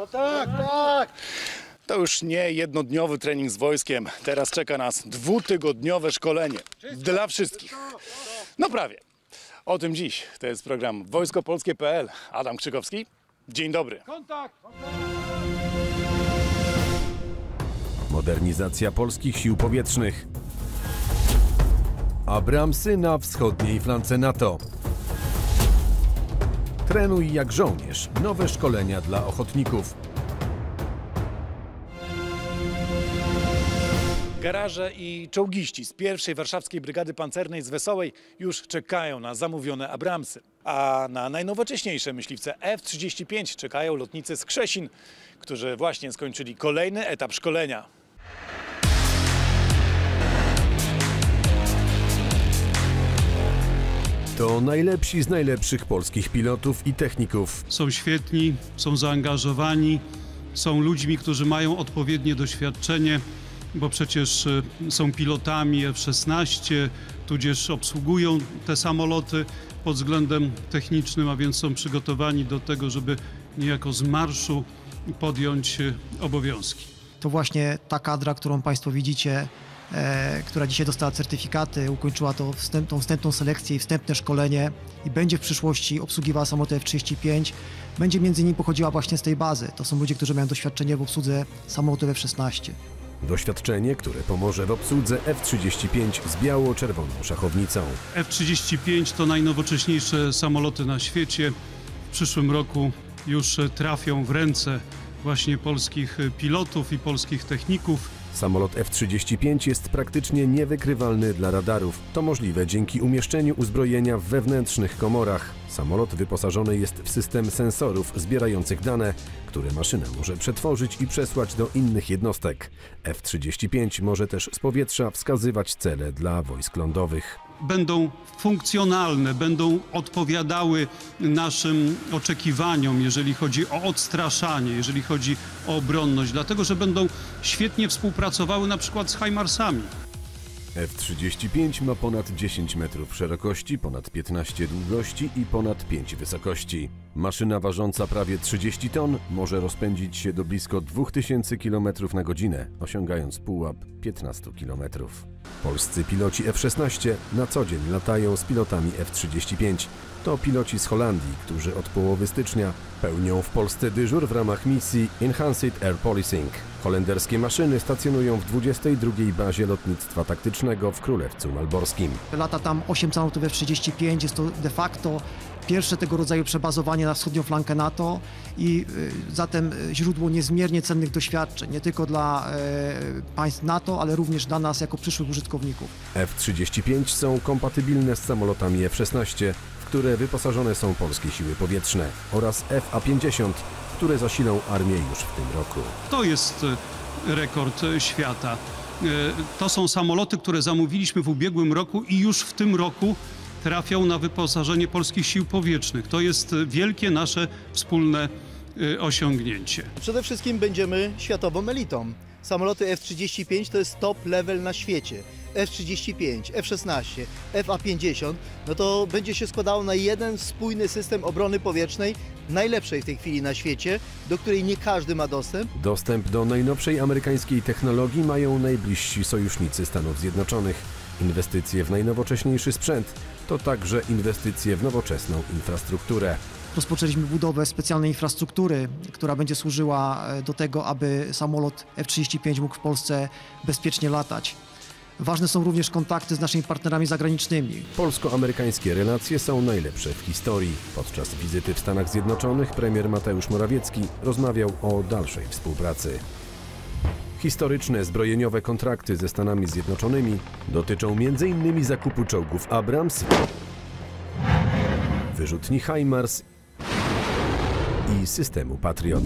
No tak, tak. To już nie jednodniowy trening z wojskiem. Teraz czeka nas dwutygodniowe szkolenie. Dla wszystkich. No prawie. O tym dziś. To jest program wojskopolskie.pl. Adam Krzykowski. Dzień dobry. Modernizacja polskich sił powietrznych. Abramsy na wschodniej flance NATO. Trenuj jak żołnierz. Nowe szkolenia dla ochotników. Garaże i czołgiści z pierwszej Warszawskiej Brygady Pancernej z Wesołej już czekają na zamówione Abramsy. A na najnowocześniejsze myśliwce F-35 czekają lotnicy z Krzesin, którzy właśnie skończyli kolejny etap szkolenia. To najlepsi z najlepszych polskich pilotów i techników. Są świetni, są zaangażowani, są ludźmi, którzy mają odpowiednie doświadczenie, bo przecież są pilotami F-16, tudzież obsługują te samoloty pod względem technicznym, a więc są przygotowani do tego, żeby niejako z marszu podjąć obowiązki. To właśnie ta kadra, którą Państwo widzicie, która dzisiaj dostała certyfikaty, ukończyła tą wstępną selekcję i wstępne szkolenie i będzie w przyszłości obsługiwała samoloty F-35, będzie między innymi pochodziła właśnie z tej bazy. To są ludzie, którzy mają doświadczenie w obsłudze samolotów F-16. Doświadczenie, które pomoże w obsłudze F-35 z biało-czerwoną szachownicą. F-35 to najnowocześniejsze samoloty na świecie. W przyszłym roku już trafią w ręce właśnie polskich pilotów i polskich techników. Samolot F-35 jest praktycznie niewykrywalny dla radarów. To możliwe dzięki umieszczeniu uzbrojenia w wewnętrznych komorach. Samolot wyposażony jest w system sensorów zbierających dane, które maszyna może przetworzyć i przesłać do innych jednostek. F-35 może też z powietrza wskazywać cele dla wojsk lądowych. Będą funkcjonalne, będą odpowiadały naszym oczekiwaniom, jeżeli chodzi o odstraszanie, jeżeli chodzi o obronność, dlatego że będą świetnie współpracowały na przykład z HIMARS-ami. F-35 ma ponad 10 metrów szerokości, ponad 15 długości i ponad 5 wysokości. Maszyna ważąca prawie 30 ton może rozpędzić się do blisko 2000 km na godzinę, osiągając pułap 15 km. Polscy piloci F-16 na co dzień latają z pilotami F-35. To piloci z Holandii, którzy od połowy stycznia pełnią w Polsce dyżur w ramach misji Enhanced Air Policing. Holenderskie maszyny stacjonują w 22. bazie lotnictwa taktycznego w Królewcu Malborskim. Lata tam 8 samolotów F-35, jest to de facto pierwsze tego rodzaju przebazowanie na wschodnią flankę NATO i zatem źródło niezmiernie cennych doświadczeń, nie tylko dla państw NATO, ale również dla nas jako przyszłych użytkowników. F-35 są kompatybilne z samolotami F-16, w które wyposażone są polskie siły powietrzne, oraz F-A-50, które zasilą armię już w tym roku. To jest rekord świata. To są samoloty, które zamówiliśmy w ubiegłym roku i już w tym roku trafią na wyposażenie polskich sił powietrznych. To jest wielkie nasze wspólne osiągnięcie. Przede wszystkim będziemy światową elitą. Samoloty F-35 to jest top level na świecie. F-35, F-16, F-A-50, no to będzie się składało na jeden spójny system obrony powietrznej, najlepszej w tej chwili na świecie, do której nie każdy ma dostęp. Dostęp do najnowszej amerykańskiej technologii mają najbliżsi sojusznicy Stanów Zjednoczonych. Inwestycje w najnowocześniejszy sprzęt to także inwestycje w nowoczesną infrastrukturę. Rozpoczęliśmy budowę specjalnej infrastruktury, która będzie służyła do tego, aby samolot F-35 mógł w Polsce bezpiecznie latać. Ważne są również kontakty z naszymi partnerami zagranicznymi. Polsko-amerykańskie relacje są najlepsze w historii. Podczas wizyty w Stanach Zjednoczonych premier Mateusz Morawiecki rozmawiał o dalszej współpracy. Historyczne zbrojeniowe kontrakty ze Stanami Zjednoczonymi dotyczą m.in. zakupu czołgów Abrams, wyrzutni HIMARS i systemu Patriot.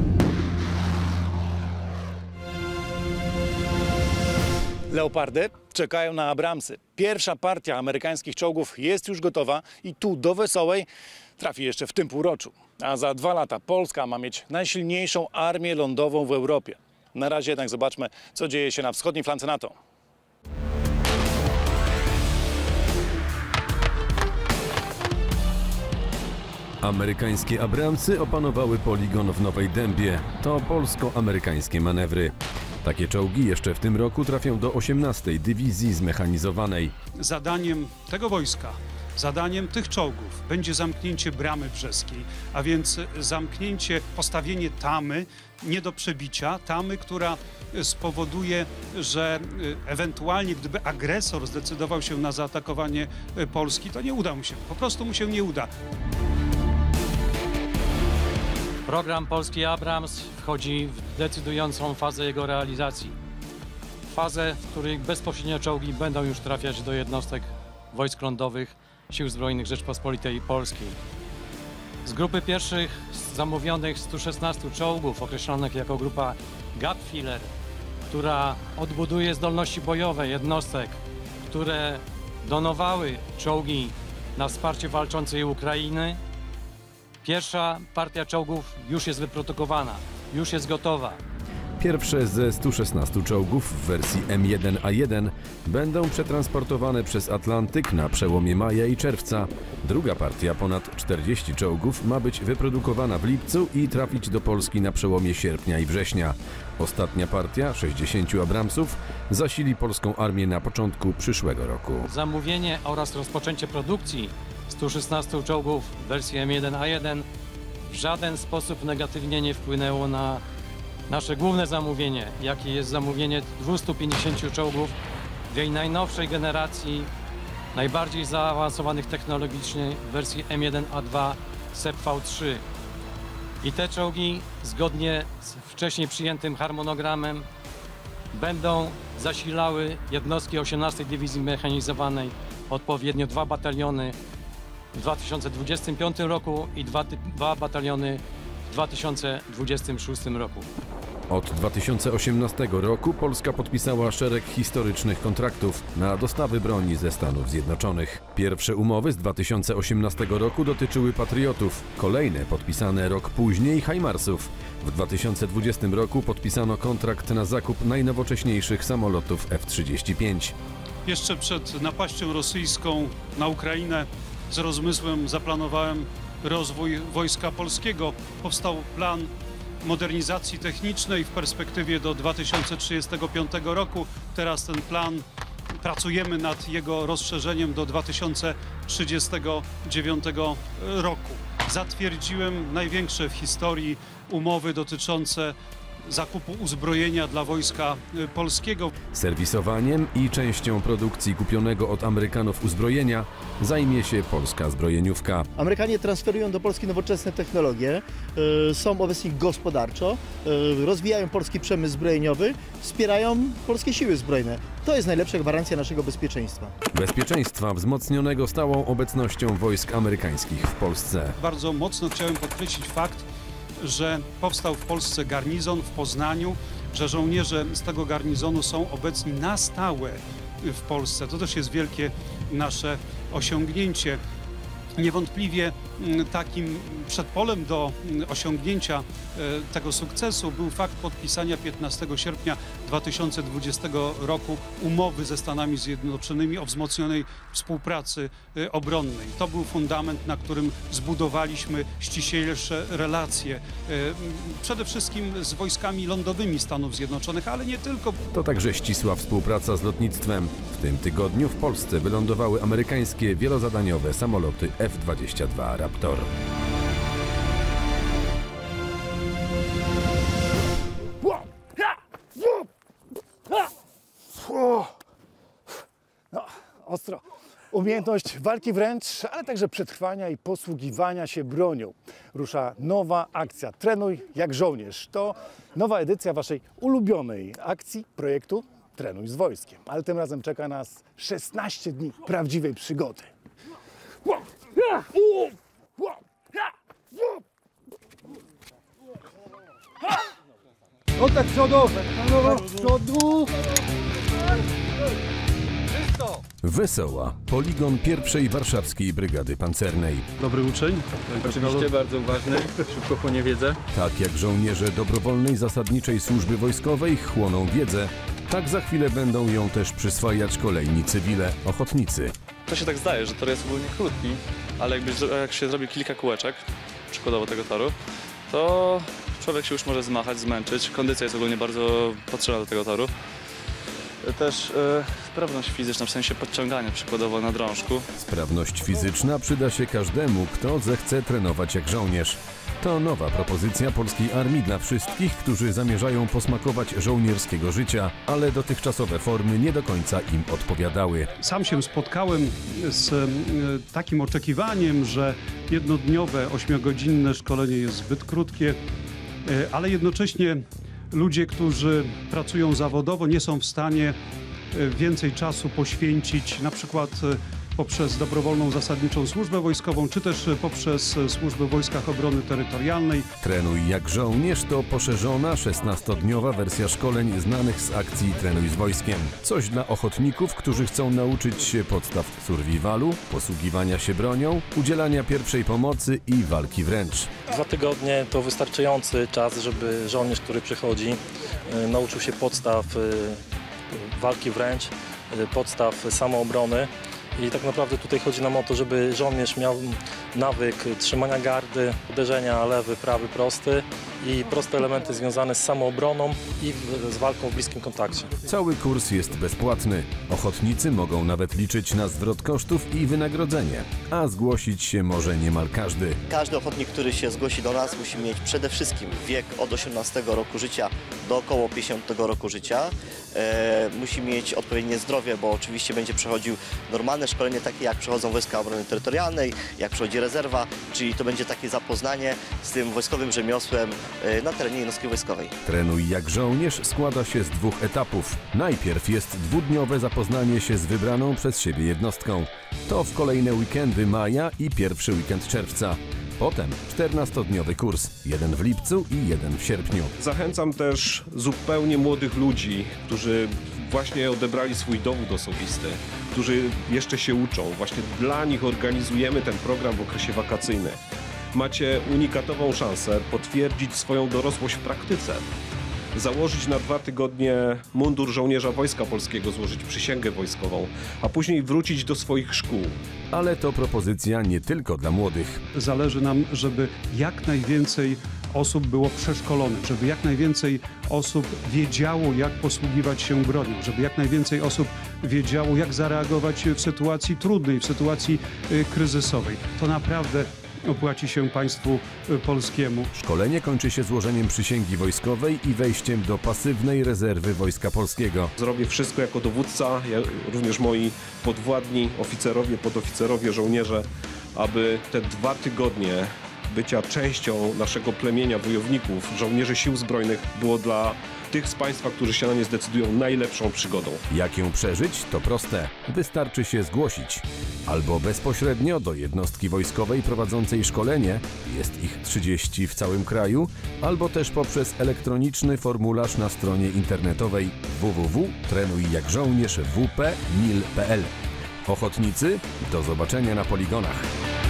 Leopardy czekają na Abramsy. Pierwsza partia amerykańskich czołgów jest już gotowa i tu do Wesołej trafi jeszcze w tym półroczu. A za 2 lata Polska ma mieć najsilniejszą armię lądową w Europie. Na razie jednak zobaczmy, co dzieje się na wschodniej flance NATO. Amerykańskie Abramsy opanowały poligon w Nowej Dębie. To polsko-amerykańskie manewry. Takie czołgi jeszcze w tym roku trafią do 18. Dywizji Zmechanizowanej. Zadaniem tego wojska, zadaniem tych czołgów będzie zamknięcie bramy brzeskiej, a więc postawienie tamy nie do przebicia, tamy, która spowoduje, że ewentualnie gdyby agresor zdecydował się na zaatakowanie Polski, to nie uda mu się, po prostu mu się nie uda. Program Polski Abrams wchodzi w decydującą fazę jego realizacji. Fazę, w której bezpośrednio czołgi będą już trafiać do jednostek wojsk lądowych Sił Zbrojnych Rzeczpospolitej Polskiej. Z grupy pierwszych zamówionych 116 czołgów, określonych jako grupa Gapfiller, która odbuduje zdolności bojowe jednostek, które donowały czołgi na wsparcie walczącej Ukrainy, pierwsza partia czołgów już jest wyprodukowana, już jest gotowa. Pierwsze ze 116 czołgów w wersji M1A1 będą przetransportowane przez Atlantyk na przełomie maja i czerwca. Druga partia, ponad 40 czołgów, ma być wyprodukowana w lipcu i trafić do Polski na przełomie sierpnia i września. Ostatnia partia, 60 Abramsów, zasili polską armię na początku przyszłego roku. Zamówienie oraz rozpoczęcie produkcji 116 czołgów w wersji M1A1 w żaden sposób negatywnie nie wpłynęło na nasze główne zamówienie, jakie jest zamówienie 250 czołgów w jej najnowszej generacji, najbardziej zaawansowanych technologicznie w wersji M1A2 SEPV3. I te czołgi, zgodnie z wcześniej przyjętym harmonogramem, będą zasilały jednostki 18. Dywizji Mechanizowanej, odpowiednio 2 bataliony w 2025 roku i 2 bataliony w 2026 roku. Od 2018 roku Polska podpisała szereg historycznych kontraktów na dostawy broni ze Stanów Zjednoczonych. Pierwsze umowy z 2018 roku dotyczyły Patriotów, kolejne podpisane rok później HIMARSów. W 2020 roku podpisano kontrakt na zakup najnowocześniejszych samolotów F-35. Jeszcze przed napaścią rosyjską na Ukrainę z rozmysłem zaplanowałem rozwój Wojska Polskiego. Powstał plan modernizacji technicznej w perspektywie do 2035 roku. Teraz ten plan, pracujemy nad jego rozszerzeniem do 2039 roku. Zatwierdziłem największe w historii umowy dotyczące zakupu uzbrojenia dla Wojska Polskiego. Serwisowaniem i częścią produkcji kupionego od Amerykanów uzbrojenia zajmie się polska zbrojeniówka. Amerykanie transferują do Polski nowoczesne technologie, są obecni gospodarczo, rozwijają polski przemysł zbrojeniowy, wspierają polskie siły zbrojne. To jest najlepsza gwarancja naszego bezpieczeństwa. Bezpieczeństwa wzmocnionego stałą obecnością wojsk amerykańskich w Polsce. Bardzo mocno chciałem podkreślić fakt, że powstał w Polsce garnizon w Poznaniu, że żołnierze z tego garnizonu są obecni na stałe w Polsce. To też jest wielkie nasze osiągnięcie. Niewątpliwie takim przedpolem do osiągnięcia tego sukcesu był fakt podpisania 15 sierpnia 2020 roku umowy ze Stanami Zjednoczonymi o wzmocnionej współpracy obronnej. To był fundament, na którym zbudowaliśmy ściślejsze relacje, przede wszystkim z wojskami lądowymi Stanów Zjednoczonych, ale nie tylko. To także ścisła współpraca z lotnictwem. W tym tygodniu w Polsce wylądowały amerykańskie wielozadaniowe samoloty F-22 Raptor. No, ostro. Umiejętność walki wręcz, ale także przetrwania i posługiwania się bronią. Rusza nowa akcja Trenuj jak żołnierz. To nowa edycja waszej ulubionej akcji projektu Trenuj z wojskiem. Ale tym razem czeka nas 16 dni prawdziwej przygody. Kontakt przodowy, przodu. Wesoła, poligon pierwszej warszawskiej brygady pancernej. Dobry uczeń. Oczywiście bardzo uważny, szybko chłonie wiedzę. Tak jak żołnierze dobrowolnej zasadniczej służby wojskowej chłoną wiedzę, tak za chwilę będą ją też przyswajać kolejni cywile, ochotnicy. To się tak zdaje, że tor jest ogólnie krótki, ale jak się zrobi kilka kółeczek, przykładowo tego toru, to człowiek się już może zmachać, zmęczyć. Kondycja jest ogólnie bardzo potrzebna do tego toru. Też sprawność fizyczna, w sensie podciągania przykładowo na drążku. Sprawność fizyczna przyda się każdemu, kto zechce trenować jak żołnierz. To nowa propozycja polskiej armii dla wszystkich, którzy zamierzają posmakować żołnierskiego życia, ale dotychczasowe formy nie do końca im odpowiadały. Sam się spotkałem z takim oczekiwaniem, że jednodniowe, 8-godzinne szkolenie jest zbyt krótkie, ale jednocześnie ludzie, którzy pracują zawodowo, nie są w stanie więcej czasu poświęcić na przykład poprzez dobrowolną zasadniczą służbę wojskową, czy też poprzez służbę w Wojskach Obrony Terytorialnej. Trenuj jak żołnierz to poszerzona 16-dniowa wersja szkoleń znanych z akcji Trenuj z wojskiem. Coś dla ochotników, którzy chcą nauczyć się podstaw survivalu, posługiwania się bronią, udzielania pierwszej pomocy i walki wręcz. 2 tygodnie to wystarczający czas, żeby żołnierz, który przychodzi, nauczył się podstaw walki wręcz, podstaw samoobrony. I tak naprawdę tutaj chodzi nam o to, żeby żołnierz miał nawyk trzymania gardy, uderzenia lewy, prawy, prosty i proste elementy związane z samoobroną i z walką w bliskim kontakcie. Cały kurs jest bezpłatny. Ochotnicy mogą nawet liczyć na zwrot kosztów i wynagrodzenie, a zgłosić się może niemal każdy. Każdy ochotnik, który się zgłosi do nas, musi mieć przede wszystkim wiek od 18 roku życia do około 50 roku życia. Musi mieć odpowiednie zdrowie, bo oczywiście będzie przechodził normalne szkolenie, takie jak przechodzą Wojska Obrony Terytorialnej, jak przechodzi rezerwa, czyli to będzie takie zapoznanie z tym wojskowym rzemiosłem na terenie jednostki wojskowej. Trenuj jak żołnierz składa się z 2 etapów. Najpierw jest 2-dniowe zapoznanie się z wybraną przez siebie jednostką. To w kolejne weekendy maja i pierwszy weekend czerwca. Potem 14-dniowy kurs, 1 w lipcu i 1 w sierpniu. Zachęcam też zupełnie młodych ludzi, którzy właśnie odebrali swój dowód osobisty, którzy jeszcze się uczą. Właśnie dla nich organizujemy ten program w okresie wakacyjnym. Macie unikatową szansę potwierdzić swoją dorosłość w praktyce. Założyć na 2 tygodnie mundur żołnierza Wojska Polskiego, złożyć przysięgę wojskową, a później wrócić do swoich szkół. Ale to propozycja nie tylko dla młodych. Zależy nam, żeby jak najwięcej osób było przeszkolonych, żeby jak najwięcej osób wiedziało, jak posługiwać się bronią, żeby jak najwięcej osób wiedziało, jak zareagować w sytuacji trudnej, w sytuacji kryzysowej. To naprawdę opłaci się państwu polskiemu. Szkolenie kończy się złożeniem przysięgi wojskowej i wejściem do pasywnej rezerwy Wojska Polskiego. Zrobię wszystko jako dowódca, również moi podwładni, oficerowie, podoficerowie, żołnierze, aby te 2 tygodnie bycia częścią naszego plemienia wojowników, żołnierzy Sił Zbrojnych było dla tych z Państwa, którzy się na nie zdecydują, najlepszą przygodą. Jak ją przeżyć? To proste. Wystarczy się zgłosić. Albo bezpośrednio do jednostki wojskowej prowadzącej szkolenie, jest ich 30 w całym kraju, albo też poprzez elektroniczny formularz na stronie internetowej www.trenujjakżołnierz.wp.mil.pl. Ochotnicy, do zobaczenia na poligonach.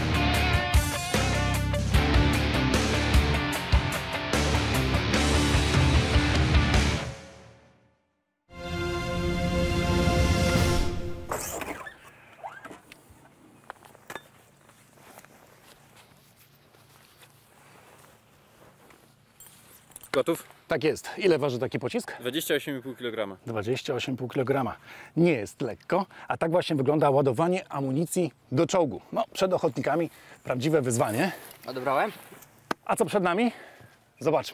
Gotów? Tak jest. Ile waży taki pocisk? 28,5 kg. 28,5 kg. Nie jest lekko, a tak właśnie wygląda ładowanie amunicji do czołgu. No, przed ochotnikami prawdziwe wyzwanie. Odebrałem. A co przed nami? Zobaczmy.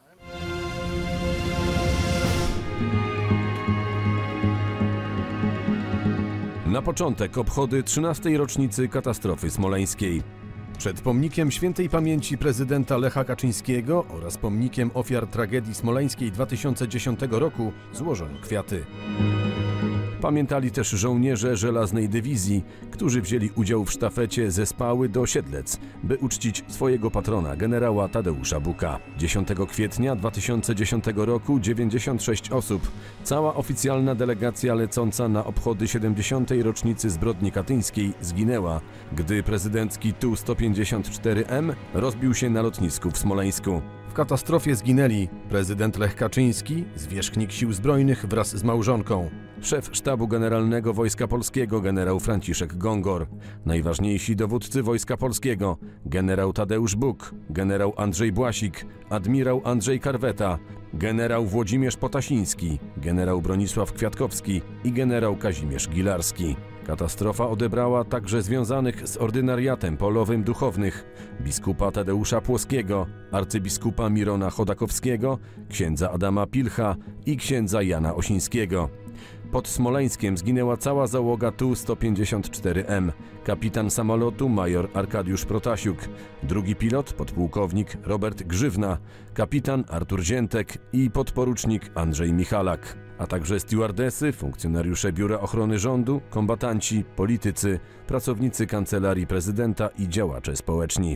Na początek obchody 13. rocznicy katastrofy smoleńskiej. Przed pomnikiem świętej pamięci prezydenta Lecha Kaczyńskiego oraz pomnikiem ofiar tragedii smoleńskiej 2010 roku złożono kwiaty. Pamiętali też żołnierze Żelaznej Dywizji, którzy wzięli udział w sztafecie ze Spały do Siedlec, by uczcić swojego patrona, generała Tadeusza Buka. 10 kwietnia 2010 roku 96 osób, cała oficjalna delegacja lecąca na obchody 70. rocznicy zbrodni katyńskiej zginęła, gdy prezydencki Tu-154M rozbił się na lotnisku w Smoleńsku. W katastrofie zginęli prezydent Lech Kaczyński, zwierzchnik Sił Zbrojnych wraz z małżonką, szef Sztabu Generalnego Wojska Polskiego generał Franciszek Gongor, najważniejsi dowódcy Wojska Polskiego generał Tadeusz Buk, generał Andrzej Błasik, admirał Andrzej Karweta, generał Włodzimierz Potasiński, generał Bronisław Kwiatkowski i generał Kazimierz Gilarski. Katastrofa odebrała także związanych z ordynariatem polowym duchownych, biskupa Tadeusza Płoskiego, arcybiskupa Mirona Chodakowskiego, księdza Adama Pilcha i księdza Jana Osińskiego. Pod Smoleńskiem zginęła cała załoga Tu-154M, kapitan samolotu major Arkadiusz Protasiuk, drugi pilot podpułkownik Robert Grzywna, kapitan Artur Ziętek i podporucznik Andrzej Michalak, a także stewardesy, funkcjonariusze Biura Ochrony Rządu, kombatanci, politycy, pracownicy Kancelarii Prezydenta i działacze społeczni.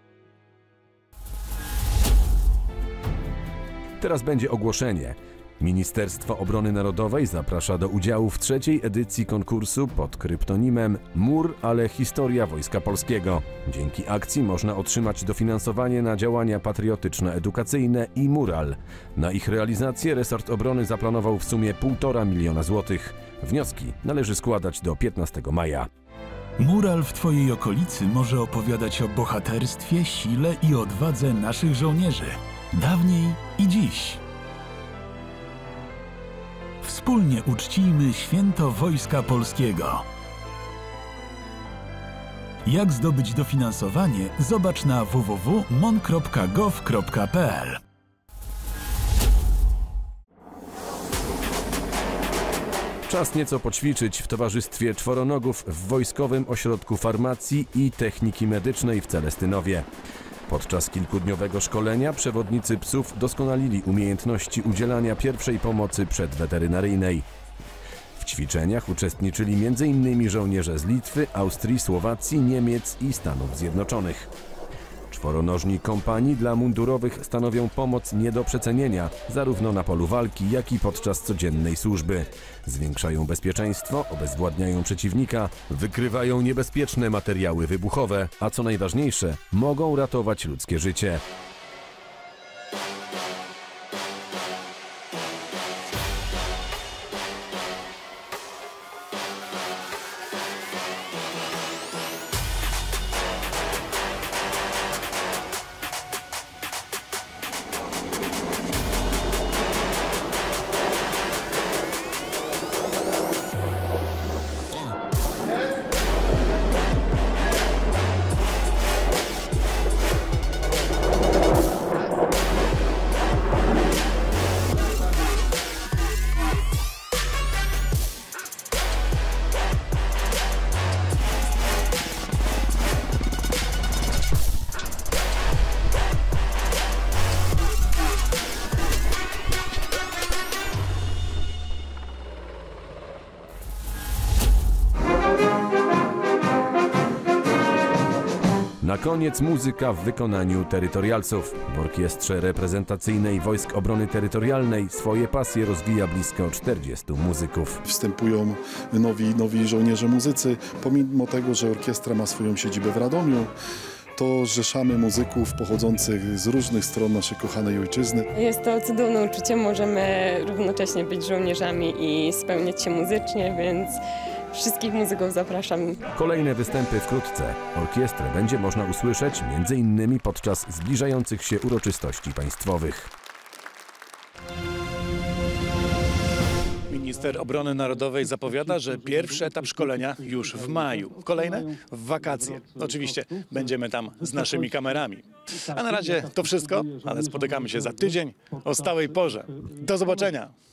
Teraz będzie ogłoszenie. Ministerstwo Obrony Narodowej zaprasza do udziału w 3. edycji konkursu pod kryptonimem Mur, ale historia Wojska Polskiego. Dzięki akcji można otrzymać dofinansowanie na działania patriotyczno-edukacyjne i mural. Na ich realizację resort obrony zaplanował w sumie 1,5 miliona złotych. Wnioski należy składać do 15 maja. Mural w Twojej okolicy może opowiadać o bohaterstwie, sile i odwadze naszych żołnierzy. Dawniej i dziś. Wspólnie uczcijmy Święto Wojska Polskiego. Jak zdobyć dofinansowanie? Zobacz na www.mon.gov.pl. Czas nieco poćwiczyć w towarzystwie czworonogów w Wojskowym Ośrodku Farmacji i Techniki Medycznej w Celestynowie. Podczas kilkudniowego szkolenia przewodnicy psów doskonalili umiejętności udzielania pierwszej pomocy przedweterynaryjnej. W ćwiczeniach uczestniczyli m.in. żołnierze z Litwy, Austrii, Słowacji, Niemiec i Stanów Zjednoczonych. Czworonożni kompanii dla mundurowych stanowią pomoc nie do przecenienia, zarówno na polu walki, jak i podczas codziennej służby. Zwiększają bezpieczeństwo, obezwładniają przeciwnika, wykrywają niebezpieczne materiały wybuchowe, a co najważniejsze, mogą ratować ludzkie życie. Na koniec muzyka w wykonaniu terytorialców. W orkiestrze reprezentacyjnej Wojsk Obrony Terytorialnej swoje pasje rozwija blisko 40 muzyków. Wstępują nowi żołnierze muzycy. Pomimo tego, że orkiestra ma swoją siedzibę w Radomiu, to zrzeszamy muzyków pochodzących z różnych stron naszej kochanej ojczyzny. Jest to cudowne uczucie, możemy równocześnie być żołnierzami i spełniać się muzycznie, więc wszystkich muzyków zapraszam. Kolejne występy wkrótce. Orkiestrę będzie można usłyszeć m.in. podczas zbliżających się uroczystości państwowych. Minister Obrony Narodowej zapowiada, że pierwszy etap szkolenia już w maju. Kolejne w wakacje. Oczywiście będziemy tam z naszymi kamerami. A na razie to wszystko, ale spotykamy się za tydzień o stałej porze. Do zobaczenia!